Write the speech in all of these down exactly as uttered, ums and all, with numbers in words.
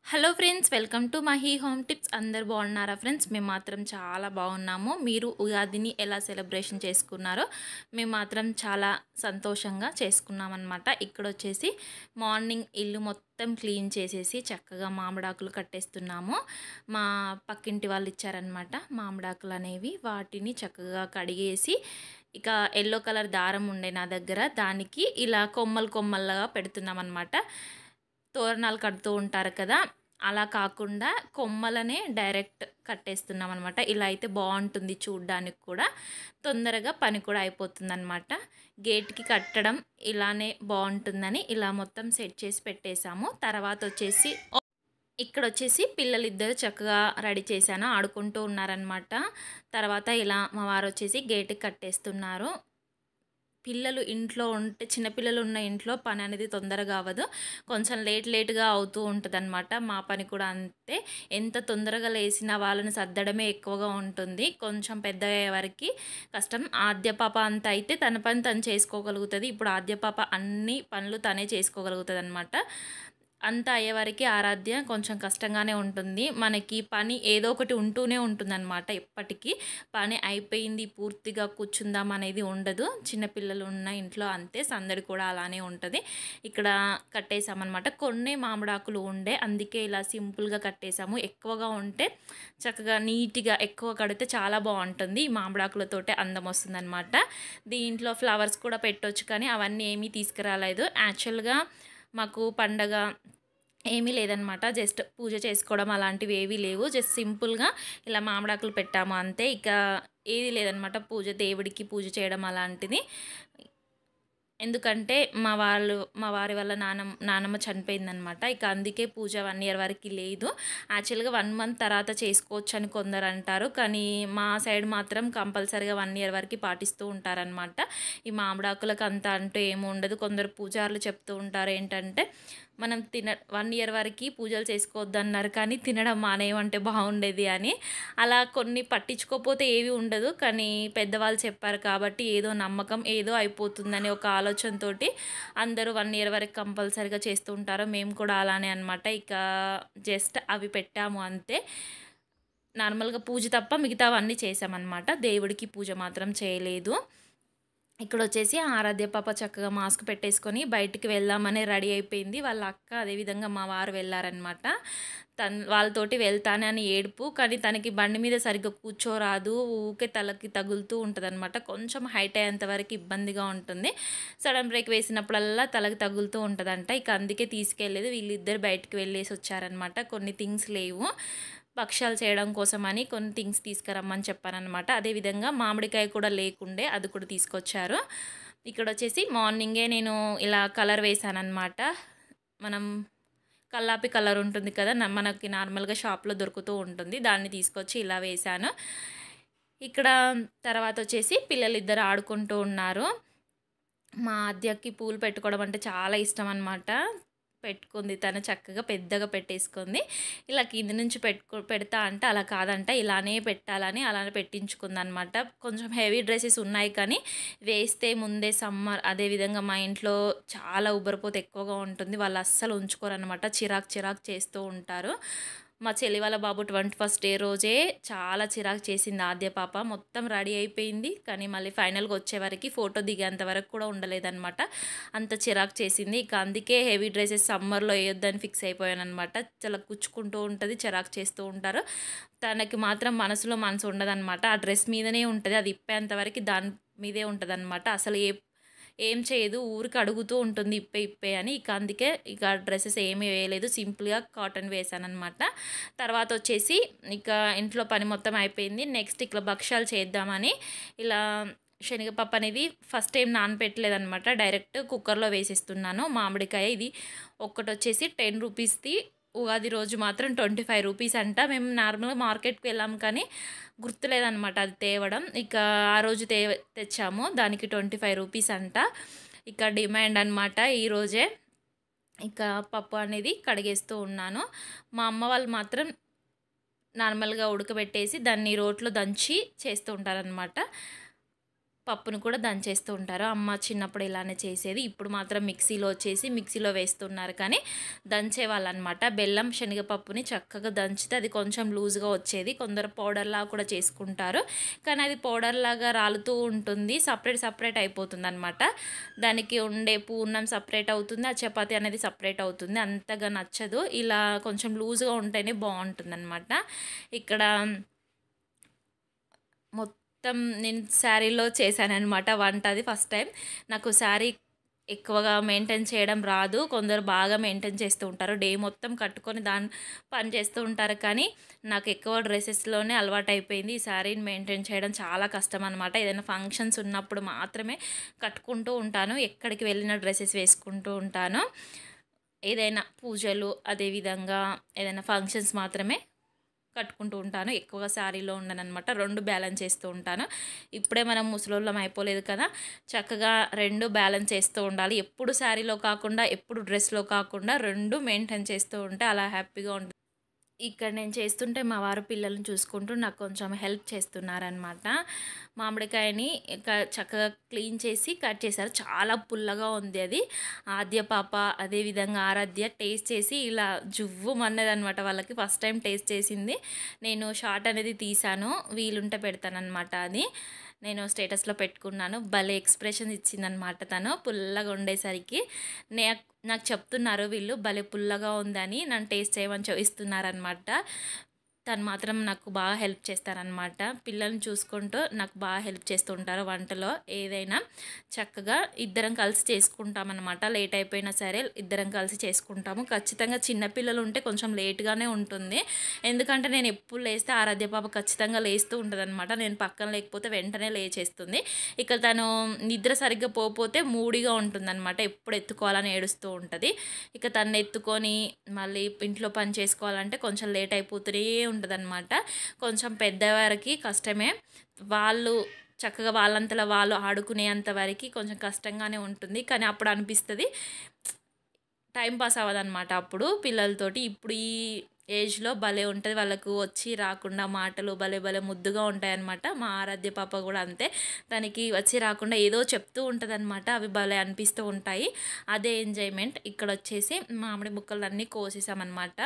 Hello friends, welcome to Mahi home tips. అందరు బాగున్నారా friends? మేము మాత్రం చాలా బాగున్నాము. మీరు ఉగాదిని ఎలా సెలబ్రేషన్ చేసుకున్నారో మేము మాత్రం చాలా సంతోషంగా చేసుకున్నాం అనమాట. ఇక్కడ వచ్చేసి మార్నింగ్ ఇల్లు మొత్తం క్లీన్ చేసేసి చక్కగా మామిడాకులు కట్టేస్తున్నాము. మా పక్కింటి వాళ్ళు ఇచ్చారనమాట మామిడాకులు అనేవి. వాటిని చక్కగా కడిగేసి ఇక ఎల్లో కలర్ దారం ఉండే నా దగ్గర, దానికి ఇలా కొమ్మలు కొమ్మలుగా పెడుతున్నాం అనమాట. తోరణాలు కడుతూ ఉంటారు కదా, అలా కాకుండా కొమ్మలనే డైరెక్ట్ కట్టేస్తున్నాం అనమాట. ఇలా అయితే బాగుంటుంది, చూడ్డానికి కూడా తొందరగా పని కూడా అయిపోతుంది అనమాట. గేట్కి కట్టడం ఇలానే బాగుంటుందని ఇలా మొత్తం సెట్ చేసి పెట్టేశాము. తర్వాత వచ్చేసి ఇక్కడ వచ్చేసి పిల్లలిద్దరు చక్కగా రెడీ చేశాను, ఆడుకుంటూ ఉన్నారనమాట. తర్వాత ఇలా మా వారు వచ్చేసి గేట్కి కట్టేస్తున్నారు. పిల్లలు ఇంట్లో ఉంటే, చిన్నపిల్లలు ఉన్న ఇంట్లో పని అనేది తొందరగా అవ్వదు, కొంచెం లేట్ లేట్గా అవుతూ ఉంటుందన్నమాట. మా పని కూడా అంతే. ఎంత తొందరగా లేచినా వాళ్ళని సర్దడమే ఎక్కువగా ఉంటుంది. కొంచెం పెద్ద అయ్యే వరకు కష్టం. ఆద్య పాప అంత అయితే తన పని తను చేసుకోగలుగుతుంది. ఇప్పుడు ఆద్య పాప అన్ని పనులు తనే చేసుకోగలుగుతుంది అనమాట. అంతా అయ్యేవారికి ఆరాధ్య కొంచెం కష్టంగానే ఉంటుంది. మనకి పని ఏదో ఒకటి ఉంటూనే ఉంటుందన్నమాట. ఎప్పటికీ పని అయిపోయింది పూర్తిగా కూర్చుందాం అనేది ఉండదు. చిన్నపిల్లలు ఉన్న ఇంట్లో అంతే, సందడి కూడా అలానే ఉంటుంది. ఇక్కడ కట్టేసామన్నమాట. కొన్ని మామిడాకులు ఉండే, అందుకే ఇలా సింపుల్గా కట్టేసాము. ఎక్కువగా ఉంటే చక్కగా నీట్గా ఎక్కువ కడితే చాలా బాగుంటుంది. ఈ మామిడాకులతోటే అందం వస్తుందన్నమాట. దీంట్లో ఫ్లవర్స్ కూడా పెట్టవచ్చు, కానీ అవన్నీ ఏమీ తీసుకురాలేదు. యాక్చువల్గా మాకు పండగ ఏమీ లేదనమాట. జస్ట్ పూజ చేసుకోవడం అలాంటివి ఏవీ లేవు. జస్ట్ సింపుల్గా ఇలా మామిడాకులు పెట్టాము అంతే. ఇక ఏది లేదనమాట పూజ, దేవుడికి పూజ చేయడం అలాంటిది. ఎందుకంటే మా వాళ్ళు మా వారి వల్ల నానమ్మ నానమ్మ చనిపోయిందనమాట. ఇక అందుకే పూజ వన్ ఇయర్ వరకు లేదు. యాక్చువల్గా వన్ మంత్ తర్వాత చేసుకోవచ్చు అని కొందరు అంటారు, కానీ మా సైడ్ మాత్రం కంపల్సరీగా వన్ ఇయర్ వరకు పాటిస్తూ ఉంటారనమాట. ఈ మామిడాకులకు అంత అంటూ ఏమి ఉండదు. కొందరు పూజారులు చెప్తూ ఉంటారు ఏంటంటే, మనం తిన వన్ ఇయర్ వరకు పూజలు చేసుకోవద్దు అన్నారు, కానీ తినడం మానేయమంటే బాగుండేది అని. అలా కొన్ని పట్టించుకోకపోతే ఏవి ఉండదు, కానీ పెద్దవాళ్ళు చెప్పారు కాబట్టి ఏదో నమ్మకం, ఏదో అయిపోతుందని ఒక ఆలోచనతో అందరూ వన్ ఇయర్ వరకు కంపల్సరీగా చేస్తూ ఉంటారు. మేము కూడా అలానే అనమాట. ఇక జస్ట్ అవి పెట్టాము అంతే. నార్మల్గా పూజ తప్ప మిగతావన్నీ చేసామన్నమాట. దేవుడికి పూజ మాత్రం చేయలేదు. ఇక్కడ వచ్చేసి ఆరాధ్య పాప చక్కగా మాస్క్ పెట్టేసుకొని బయటికి వెళ్దామని రెడీ అయిపోయింది. వాళ్ళ అక్క అదేవిధంగా మా వారు వెళ్ళారనమాట. తను వాళ్ళతోటి వెళ్తానని ఏడుపు, కానీ తనకి బండి మీద సరిగ్గా కూర్చోరాదు, ఊకే తలకి తగులుతూ ఉంటుంది అనమాట. కొంచెం హైట్ అయ్యేంత వరకు ఇబ్బందిగా ఉంటుంది. సడన్ బ్రేక్ వేసినప్పుడల్లా తలకి తగులుతూ ఉంటుందంట. ఇక అందుకే తీసుకెళ్ళలేదు. వీళ్ళిద్దరు బయటికి వెళ్ళేసి వచ్చారనమాట. కొన్ని థింగ్స్ లేవు, భక్ష్యాలు చేయడం కోసమని కొన్ని థింగ్స్ తీసుకురమ్మని చెప్పానమాట. అదేవిధంగా మామిడికాయ కూడా లేకుండే, అది కూడా తీసుకొచ్చారు. ఇక్కడ వచ్చేసి మార్నింగే నేను ఇలా కలర్ వేసానమాట. మనం కల్లాపి కలర్ ఉంటుంది కదా, మనకి నార్మల్గా షాప్లో దొరుకుతూ ఉంటుంది, దాన్ని తీసుకొచ్చి ఇలా వేశాను. ఇక్కడ తర్వాత వచ్చేసి పిల్లలు ఇద్దరు ఆడుకుంటూ ఉన్నారు. మా ఆద్యకి పూలు పెట్టుకోవడం అంటే చాలా ఇష్టం అనమాట. పెట్టుకుంది, తను చక్కగా పెద్దగా పెట్టేసుకుంది. ఇలా కింద నుంచి పెట్టుకో పెడతా అంటే అలా కాదంట, ఇలానే పెట్టాలని అలానే పెట్టించుకుంది అనమాట. కొంచెం హెవీ డ్రెస్సెస్ ఉన్నాయి, కానీ వేస్తే ముందే సమ్మర్, అదేవిధంగా మా ఇంట్లో చాలా ఉబ్బరిపోతే ఎక్కువగా ఉంటుంది. వాళ్ళు అస్సలు ఉంచుకోరు అనమాట, చిరాకు చిరాకు చేస్తూ ఉంటారు. మా చెల్లి వాళ్ళ బాబు ట్వంటీ ఫస్ట్ డే రోజే చాలా చిరాకు చేసింది ఆద్య పాప. మొత్తం రెడీ అయిపోయింది, కానీ మళ్ళీ ఫైనల్గా వచ్చేవరకు ఫోటో దిగేంత వరకు కూడా ఉండలేదన్నమాట. అంత చిరాకు చేసింది. ఇక అందుకే హెవీ డ్రెస్సెస్ సమ్మర్లో వేయొద్దని ఫిక్స్ అయిపోయాను అనమాట. చాలా కుచ్చుకుంటూ ఉంటుంది, చిరాకు చేస్తూ ఉంటారు. తనకి మాత్రం మనసులో మనసు ఉండదన్నమాట. ఆ డ్రెస్ మీదనే ఉంటుంది, అది ఇప్పేంత వరకు దాని మీదే ఉంటుంది అనమాట. అసలు ఏ ఏం చేయదు, ఊరికి అడుగుతూ ఉంటుంది ఇప్పే ఇప్పే అని. ఇక అందుకే ఇక డ్రెస్సెస్ ఏమీ వేయలేదు, సింపుల్గా కాటన్ వేసానమాట. తర్వాత వచ్చేసి ఇక ఇంట్లో పని మొత్తం అయిపోయింది. నెక్స్ట్ ఇట్లా భక్ష్యాలు చేద్దామని ఇలా శనగపప్పు అనేది ఫస్ట్ టైం నానపెట్టలేదనమాట, డైరెక్ట్ కుక్కర్లో వేసేస్తున్నాను. మామిడికాయ ఇది ఒక్కటి వచ్చేసి టెన్ రూపీస్ది, ఉగాది రోజు మాత్రం ట్వంటీ ఫైవ్ రూపీస్ అంట. మేము నార్మల్గా మార్కెట్కి వెళ్ళాము, కానీ గుర్తులేదనమాట అది తేవడం. ఇక ఆ రోజు తే తెచ్చాము, దానికి ట్వంటీ ఫైవ్ రూపీస్ అంట. ఇక డిమాండ్ అనమాట ఈరోజే. ఇక పప్పు అనేది కడిగేస్తూ ఉన్నాను. మా అమ్మ వాళ్ళు మాత్రం నార్మల్గా ఉడకబెట్టేసి దాన్ని రోట్లో దంచి చేస్తూ ఉంటారనమాట. పప్పును కూడా దంచేస్తూ ఉంటారు. అమ్మ చిన్నప్పుడు ఇలానే చేసేది. ఇప్పుడు మాత్రం మిక్సీలో వచ్చేసి మిక్సీలో వేస్తున్నారు కానీ దంచేవాళ్ళనమాట. బెల్లం శనగపప్పుని చక్కగా దంచితే అది కొంచెం లూజ్గా వచ్చేది. కొందరు పౌడర్లా కూడా చేసుకుంటారు కానీ అది పౌడర్లాగా రాలుతూ ఉంటుంది, సపరేట్ సపరేట్ అయిపోతుంది అనమాట. దానికి ఉండే పూర్ణం సపరేట్ అవుతుంది, ఆ చపాతీ అనేది సపరేట్ అవుతుంది. అంతగా నచ్చదు. ఇలా కొంచెం లూజ్గా ఉంటేనే బాగుంటుంది అనమాట. ఇక్కడ మొత్తం నేను శారీలో చేశాననమాట వంట. అది ఫస్ట్ టైం. నాకు శారీ ఎక్కువగా మెయింటైన్ చేయడం రాదు. కొందరు బాగా మెయింటైన్ చేస్తూ ఉంటారు, డే మొత్తం కట్టుకొని దాని పని చేస్తూ ఉంటారు. కానీ నాకు ఎక్కువ డ్రెస్సెస్లోనే అలవాటు అయిపోయింది. ఈ శారీని మెయింటైన్ చేయడం చాలా కష్టం అనమాట. ఏదైనా ఫంక్షన్స్ ఉన్నప్పుడు మాత్రమే కట్టుకుంటూ ఉంటాను, ఎక్కడికి వెళ్ళిన డ్రెస్సెస్ వేసుకుంటూ ఉంటాను. ఏదైనా పూజలు అదేవిధంగా ఏదైనా ఫంక్షన్స్ మాత్రమే కట్టుకుంటూ ఉంటాను. ఎక్కువగా శారీలో ఉండననమాట. రెండు బ్యాలెన్స్ చేస్తూ ఉంటాను. ఇప్పుడే మనం ముసలోళ్ళం అయిపోలేదు కదా, చక్కగా రెండు బ్యాలెన్స్ చేస్తూ ఉండాలి. ఎప్పుడు శారీలో కాకుండా ఎప్పుడు డ్రెస్లో కాకుండా రెండు మెయింటైన్ చేస్తూ ఉంటే అలా హ్యాపీగా ఉంటుంది. ఇక్కడ నేను చేస్తుంటే మా వారు పిల్లల్ని చూసుకుంటూ నాకు కొంచెం హెల్ప్ చేస్తున్నారనమాట. మామిడికాయని క చక్కగా క్లీన్ చేసి కట్ చేశారు. చాలా పుల్లగా ఉంది అది. ఆద్య పాప అదేవిధంగా ఆరాధ్య టేస్ట్ చేసి ఇలా జువ్వుమన్నదనమాట. వాళ్ళకి ఫస్ట్ టైం టేస్ట్ చేసింది. నేను షార్ట్ అనేది తీసాను, వీలుంటే పెడతానమాట. అది నేను స్టేటస్లో పెట్టుకున్నాను. భలే ఎక్స్ప్రెషన్ ఇచ్చిందనమాట తను పుల్లగా ఉండేసరికి. నే నాకు చెప్తున్నారు వీళ్ళు భలే పుల్లగా ఉందని, నన్ను టేస్ట్ చేయమని చూపిస్తున్నారనమాట. తను మాత్రం నాకు బాగా హెల్ప్ చేస్తారనమాట. పిల్లల్ని చూసుకుంటూ నాకు బాగా హెల్ప్ చేస్తూ ఉంటారు వంటలో. ఏదైనా చక్కగా ఇద్దరం కలిసి చేసుకుంటామన్నమాట. లేట్ అయిపోయినా సరే ఇద్దరం కలిసి చేసుకుంటాము. ఖచ్చితంగా చిన్నపిల్లలు ఉంటే కొంచెం లేట్గానే ఉంటుంది. ఎందుకంటే నేను ఎప్పుడు లేస్తే ఆరాధ్య పాప ఖచ్చితంగా లేస్తూ ఉంటుంది అనమాట. నేను పక్కన లేకపోతే వెంటనే లేచేస్తుంది. ఇక తను నిద్ర సరిగ్గా పోతే మూడిగా ఉంటుందన్నమాట. ఎప్పుడు ఎత్తుకోవాలని ఏడుస్తూ ఉంటుంది. ఇక తను ఎత్తుకొని మళ్ళీ ఇంట్లో పని చేసుకోవాలంటే కొంచెం లేట్ అయిపోతూనే ఉంటుందన్నమాట. కొంచెం పెద్దవారికి కష్టమే. వాళ్ళు చక్కగా వాళ్ళంతలా వాళ్ళు ఆడుకునేంత వరకు కొంచెం కష్టంగానే ఉంటుంది. కానీ అప్పుడు అనిపిస్తుంది టైం పాస్ అవ్వదన్నమాట అప్పుడు పిల్లలతోటి. ఇప్పుడు ఈ ఏజ్లో భలే ఉంటుంది. వాళ్ళకు వచ్చి రాకుండా మాటలు భలే భలే ముద్దుగా ఉంటాయన్నమాట. మా ఆరాధ్య పాప కూడా అంతే. తనకి వచ్చి రాకుండా ఏదో చెప్తూ ఉంటుంది అనమాట. అవి భలే అనిపిస్తూ ఉంటాయి. అదే ఎంజాయ్మెంట్. ఇక్కడ వచ్చేసి మామిడి ముక్కలు అన్నీ కోసేసామన్నమాట.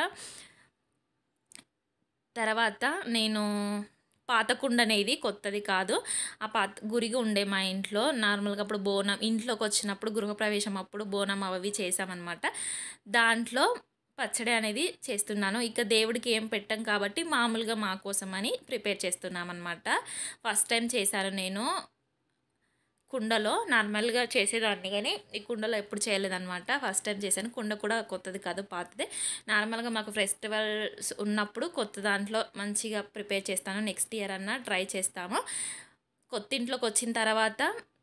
తర్వాత నేను పాత కుండనే, ఇది కొత్తది కాదు. ఆ పాత గురిగి ఉండే మా ఇంట్లో నార్మల్గా అప్పుడు బోనం ఇంట్లోకి వచ్చినప్పుడు గృహప్రవేశం అప్పుడు బోనం అవి చేసామన్నమాట. దాంట్లో పచ్చడి అనేది చేస్తున్నాను. ఇక దేవుడికి ఏం పెట్టాం కాబట్టి మామూలుగా మా కోసం అని ప్రిపేర్ చేస్తున్నామన్నమాట. ఫస్ట్ టైం చేశాను నేను కుండలో. నార్మల్గా చేసేదాన్ని కానీ ఈ కుండలో ఎప్పుడు చేయలేదన్నమాట. ఫస్ట్ టైం చేశాను. కుండ కూడా కొత్తది కాదు, పాతదే. నార్మల్గా మాకు ఫెస్టివల్స్ ఉన్నప్పుడు కొత్త దాంట్లో మంచిగా ప్రిపేర్ చేస్తాను. నెక్స్ట్ ఇయర్ అన్నా ట్రై చేస్తాము. కొత్త ఇంట్లోకి వచ్చిన తర్వాత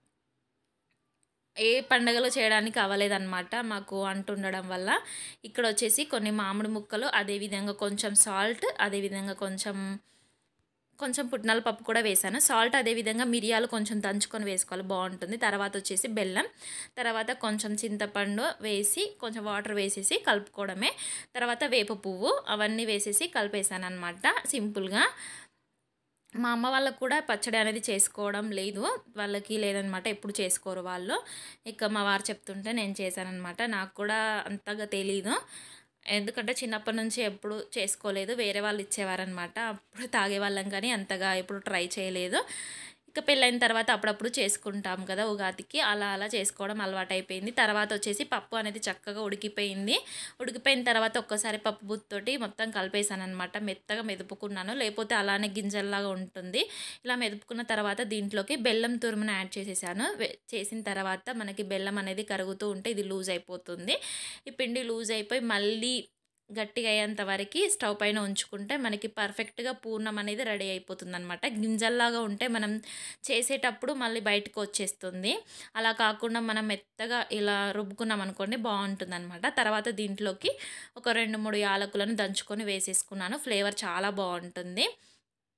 ఏ పండుగలో చేయడానికి అవ్వలేదన్నమాట మాకు అంటుండడం వల్ల. ఇక్కడ వచ్చేసి కొన్ని మామిడి ముక్కలు, అదేవిధంగా కొంచెం సాల్ట్, అదేవిధంగా కొంచెం కొంచెం పుట్నాల పప్పు కూడా వేసాను. సాల్ట్ అదేవిధంగా మిరియాలు కొంచెం దంచుకొని వేసుకోవాలి, బాగుంటుంది. తర్వాత వచ్చేసి బెల్లం, తర్వాత కొంచెం చింతపండు వేసి కొంచెం వాటర్ వేసేసి కలుపుకోవడమే. తర్వాత వేప పువ్వు అవన్నీ వేసేసి కలిపేసాను అనమాట సింపుల్గా. మా అమ్మ వాళ్ళకు కూడా పచ్చడి అనేది చేసుకోవడం లేదు, వాళ్ళకి లేదనమాట, ఎప్పుడు చేసుకోరు వాళ్ళు. ఇక మా వారు చెప్తుంటే నేను చేశానఅనమాట. నాకు కూడా అంతగా తెలీదు, ఎందుకంటే చిన్నప్పటి నుంచి ఎప్పుడు చేసుకోలేదు. వేరే వాళ్ళు ఇచ్చేవారనమాట, అప్పుడు తాగేవాళ్ళం కానీ అంతగా ఎప్పుడు ట్రై చేయలేదు. ఇక పెళ్ళైన తర్వాత అప్పుడప్పుడు చేసుకుంటాం కదా ఉగాదికి, అలా అలా చేసుకోవడం అలవాటు అయిపోయింది. తర్వాత వచ్చేసి పప్పు అనేది చక్కగా ఉడికిపోయింది. ఉడికిపోయిన తర్వాత ఒక్కసారి పప్పు బుత్తోటి మొత్తం కలిపేసాను అనమాట. మెత్తగా మెదుపుకున్నాను, లేకపోతే అలానే గింజల్లాగా ఉంటుంది. ఇలా మెదుపుకున్న తర్వాత దీంట్లోకి బెల్లం తురుమును యాడ్ చేసేసాను. చేసిన తర్వాత మనకి బెల్లం అనేది కరుగుతూ ఉంటే ఇది లూజ్ అయిపోతుంది. ఈ పిండి లూజ్ అయిపోయి మళ్ళీ గట్టిగా అయ్యేంత వరకు స్టవ్ పైన ఉంచుకుంటే మనకి పర్ఫెక్ట్గా పూర్ణం అనేది రెడీ అయిపోతుంది అనమాట. గింజల్లాగా ఉంటే మనం చేసేటప్పుడు మళ్ళీ బయటకు వచ్చేస్తుంది. అలా కాకుండా మనం మెత్తగా ఇలా రుబ్బుకున్నాం అనుకోండి, బాగుంటుంది అనమాట. తర్వాత దీంట్లోకి ఒక రెండు మూడు యాలకులను దంచుకొని వేసేసుకున్నాను. ఫ్లేవర్ చాలా బాగుంటుంది.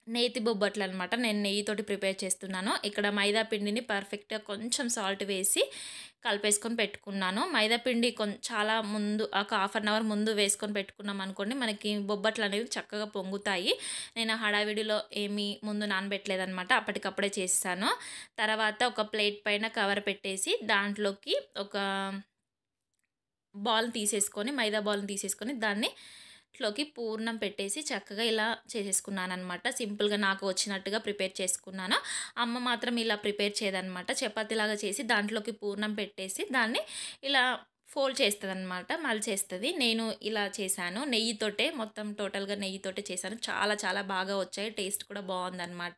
నేతి బొబ్బట్లనమాట. నేను నెయ్యితోటి ప్రిపేర్ చేస్తున్నాను. ఇక్కడ మైదా పిండిని పర్ఫెక్ట్‌గా కొంచెం సాల్ట్ వేసి కలిపేసుకొని పెట్టుకున్నాను. మైదా పిండి కొం చాలా ముందు ఒక హాఫ్ అన్ అవర్ ముందు వేసుకొని పెట్టుకున్నామనుకోండి, మనకి బొబ్బట్లనేవి చక్కగా పొంగుతాయి. నేను హడావిడిలో ఏమీ ముందు నానబెట్టలేదనమాట. అప్పటికప్పుడే చేసేసాను. తర్వాత ఒక ప్లేట్ పైన కవర్ పెట్టేసి దాంట్లోకి ఒక బాల్‌ని తీసేసుకొని, మైదా బాల్‌ని తీసేసుకొని దాన్ని ట్లోకి పూర్ణం పెట్టేసి చక్కగా ఇలా చేసేసుకున్నాననమాట. సింపుల్‌గా నాకు వచ్చినట్టుగా ప్రిపేర్ చేసుకున్నాను. అమ్మ మాత్రం ఇలా ప్రిపేర్ చేయదనమాట. చపాతీలాగా చేసి దాంట్లోకి పూర్ణం పెట్టేసి దాన్ని ఇలా ఫోల్డ్ చేస్తదనమాట. మలిచేస్తది. నేను ఇలా చేశాను. నెయ్యితోటే మొత్తం టోటల్‌గా నెయ్యితోటే చేశాను. చాలా చాలా బాగా వచ్చాయి. టేస్ట్ కూడా బావుందనమాట.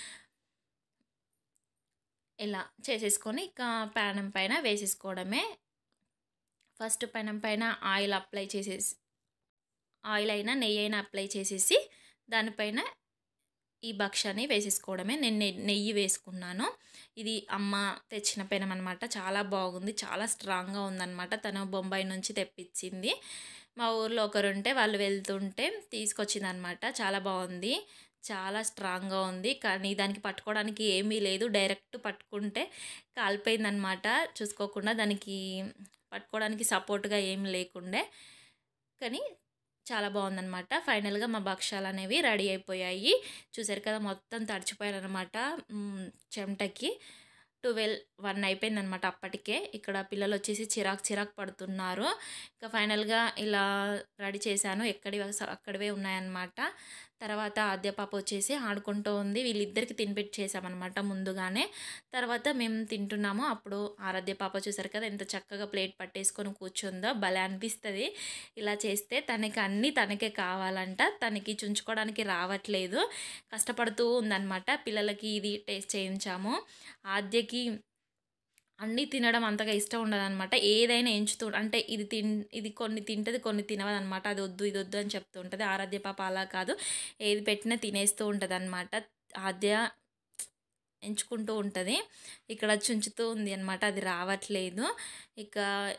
ఇలా చేసేసుకొని ఇక పెనం పైన వేసేసుకోవడమే. ఫస్ట్ పెనం పైన ఆయిల్ అప్లై చేసేసి ఆయిల్ అయినా నెయ్యి అయినా అప్లై చేసేసి దానిపైన ఈ భక్షాన్ని వేసేసుకోవడమే. నేను నె నెయ్యి వేసుకున్నాను. ఇది అమ్మ తెచ్చిన పెనం అనమాట. చాలా బాగుంది. చాలా స్ట్రాంగ్‌గా ఉందనమాట. తను బొంబాయి నుంచి తెప్పించింది. మా ఊర్లో ఒకరుంటే వాళ్ళు వెళ్తుంటే తీసుకొచ్చిందనమాట. చాలా బాగుంది. చాలా స్ట్రాంగ్‌గా ఉంది. కానీ దానికి పట్టుకోవడానికి ఏమీ లేదు. డైరెక్ట్ పట్టుకుంటే కాలిపోయిందనమాట. చూసుకోకుండా దానికి పట్టుకోవడానికి సపోర్ట్‌గా ఏమి లేకుండే. కానీ చాలా బాగుందనమాట. ఫైనల్‌గా మా భక్షాలనేవి రెడీ అయిపోయాయి. చూసారు కదా మొత్తం తడిచిపోయాననమాట హ్మ్. చెమటకి. పన్నెండు, ఒకటి అయిపోయిందనమాట అప్పటికే. ఇక్కడ పిల్లలొచ్చేసి చిరాకు చిరాకు పడుతున్నారు. ఇక ఫైనల్‌గా ఇలా రెడీ చేశాను. ఎక్కడివి స అక్కడివే ఉన్నాయన్నమాట. తర్వాత ఆద్య పాప వచ్చేసి ఆడుకుంటూ ఉంది. వీళ్ళిద్దరికి తినిపించేసామనమాట ముందుగానే. తర్వాత మేము తింటున్నాము. అప్పుడు ఆరాధ్య పాప చూసారు కదా ఎంత చక్కగా ప్లేట్ పట్టేసుకొని కూర్చుందో. భలే అనిపిస్తది ఇలా చేస్తే. తనకి అన్నీ తనకే కావాలంట. తనకి చుంచుకోవడానికి రావట్లేదు. కష్టపడుతూ ఉందనమాట. పిల్లలకి ఇది టేస్ట్ చేయించాము. ఆద్యకి అన్నీ తినడం అంతగా ఇష్టం ఉండదనమాట. ఏదైనా ఎంచుతూ అంటే ఇది తిన్ ఇది కొన్ని తింటది, కొన్ని తినవదనమాట. అది వద్దు, ఇది వద్దు అని చెప్తూ ఉంటది. ఆరాధ్య పాప అలా కాదు. ఏది పెట్టినా తినేస్తూ ఉంటదనమాట. ఆద్య ఎంచుకుంటూ ఉంటది. ఇక్కడ చుంచుతూ ఉంది అనమాట. అది రావట్లేదు. ఇక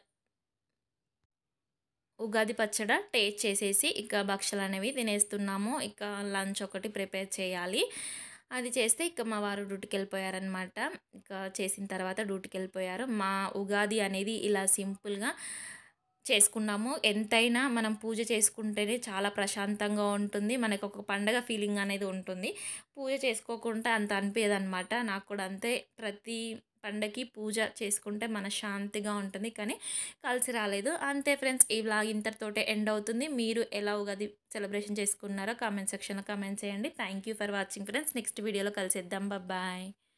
ఉగాది పచ్చడి టేస్ట్ చేసేసి ఇక భక్షాలనేవి తినేస్తున్నాము. ఇక లంచ్ ఒకటి ప్రిపేర్ చేయాలి. అది చేస్తే ఇక మా వారు డ్యూటీకెళ్ళిపోయారనమాట. ఇక చేసిన తర్వాత డ్యూటీకెళ్ళిపోయారు. మా ఉగాది అనేది ఇలా సింపుల్‌గా చేసుకున్నాము. ఎంతైనా మనం పూజ చేసుకుంటేనే చాలా ప్రశాంతంగా ఉంటుంది. మనకొక పండగ ఫీలింగ్ అనేది ఉంటుంది. పూజ చేసుకోకుంటే అంత అనిపియదనమాట. నాకు కూడా అంతే. ప్రతి పండగకి పూజ చేసుకుంటే మనశ్శాంతిగా ఉంటుంది. కానీ కలిసి రాలేదు. అంతే ఫ్రెండ్స్. ఈ వ్లాగ్ ఇంతటితోటే ఎండ్ అవుతుంది. మీరు ఎలా ఉగాది సెలబ్రేషన్ చేసుకున్నారో కామెంట్ సెక్షన్‌లో కామెంట్ చేయండి. Thank you for watching friends. Next వీడియోలో కలిసేద్దాం. బాయ్.